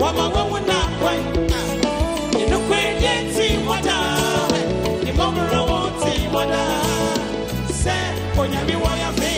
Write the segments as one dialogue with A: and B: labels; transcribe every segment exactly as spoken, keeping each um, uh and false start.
A: Wama woman not quite. You know, quite yet, see what I. The moment I won't see what I. Say, when you be what I pay.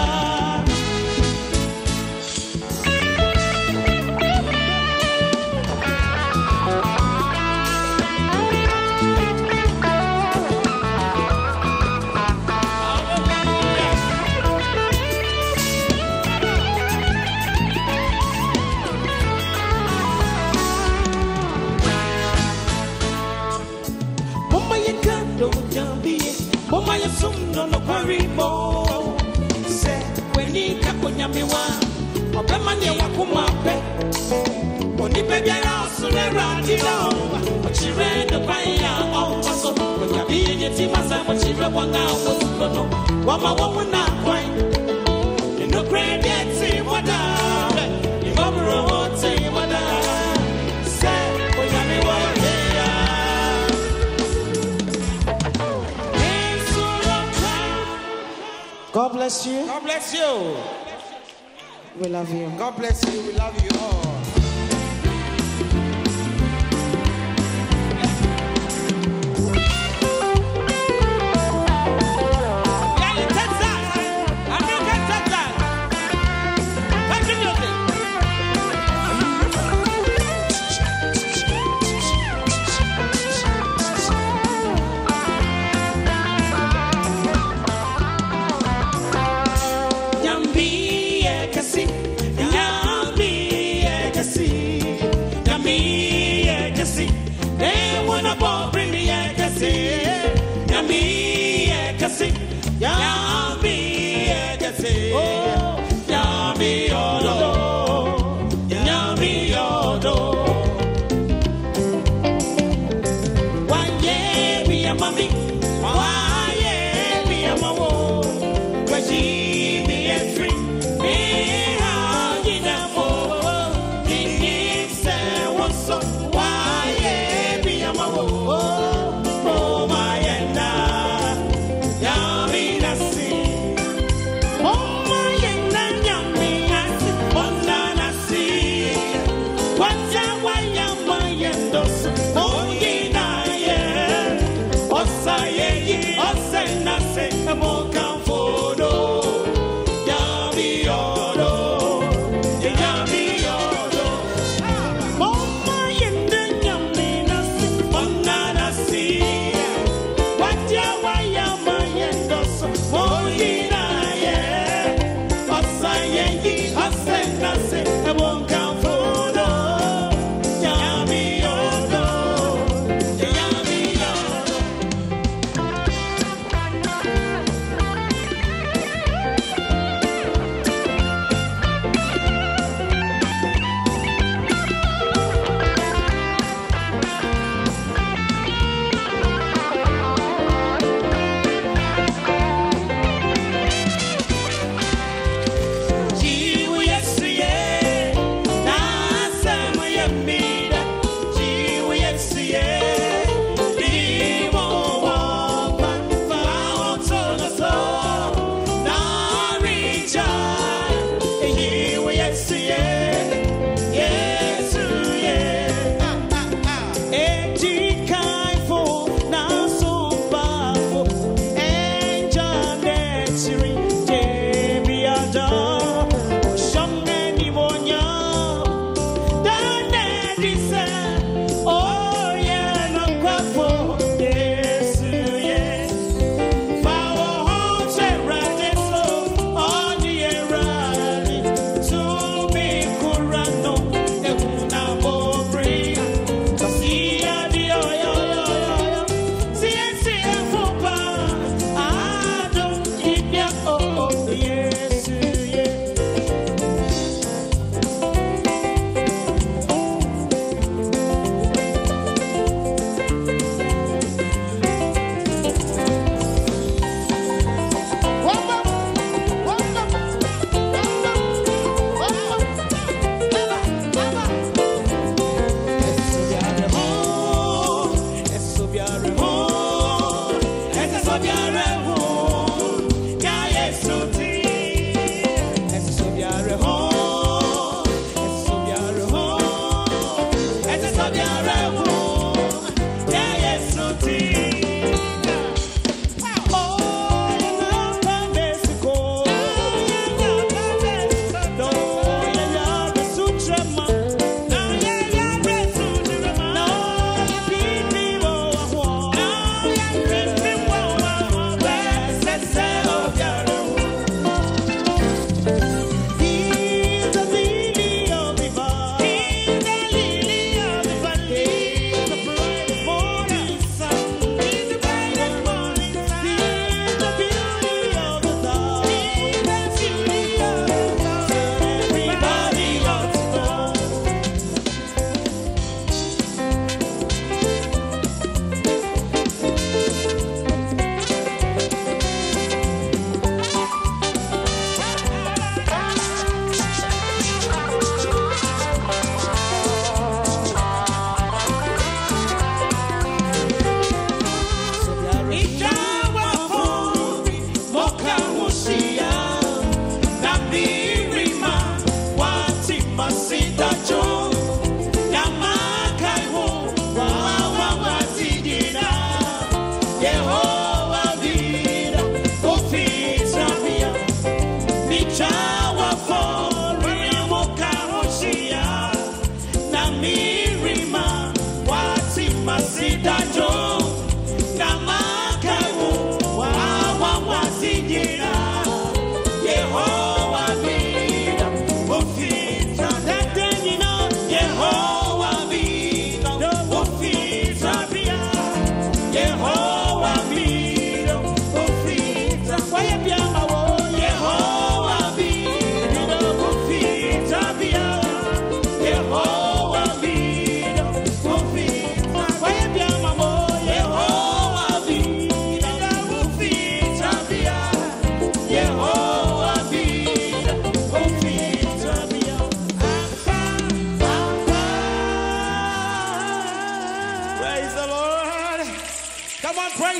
A: Mama ya sumno no paribo se weni kakonya miwa obema ne wakuma pe oni baby ya sule radio ochire no kwaya o so konya bi ye ti masa mo chire wanga o so no wama wo na kwai no credit ti wada ni mama ti wada se konya miwa
B: God bless you.
A: God bless you.
B: We love you.
A: God bless you. We love you all.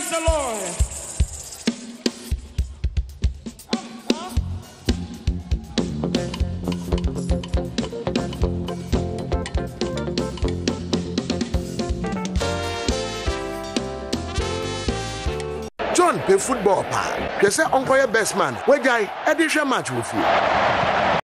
A: Praise the Lord.
C: John play football pa. You say uncle your best man. Where guy edition match with you.